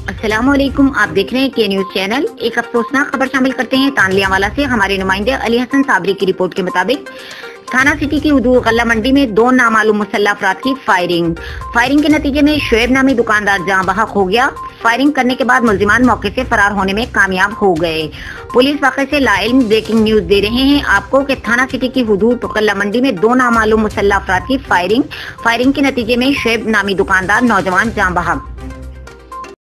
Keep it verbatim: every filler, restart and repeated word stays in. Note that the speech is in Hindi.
अस्सलामुअलैकुम, आप देख रहे हैं के न्यूज चैनल। एक अफसोसनाक खबर शामिल करते हैं तानलियावाला से। हमारे नुमाइंदे अली हसन साबरी की रिपोर्ट के मुताबिक थाना सिटी की उदूर गल्ला मंडी में दो नामालूम मुसल्लह अफराद की फायरिंग फायरिंग के नतीजे में शुएब नामी दुकानदार जहां बहक हो गया। फायरिंग करने के बाद मुलजिमान मौके से फरार होने में कामयाब हो गए। पुलिस वाक़े से लाइल्म ब्रेकिंग न्यूज दे रहे हैं आपको कि थाना सिटी की हुदूद गल्ला मंडी में दो नामालूम मुसल्लह अफराद की फायरिंग फायरिंग के नतीजे में शुएब नामी दुकानदार नौजवान जहां बहक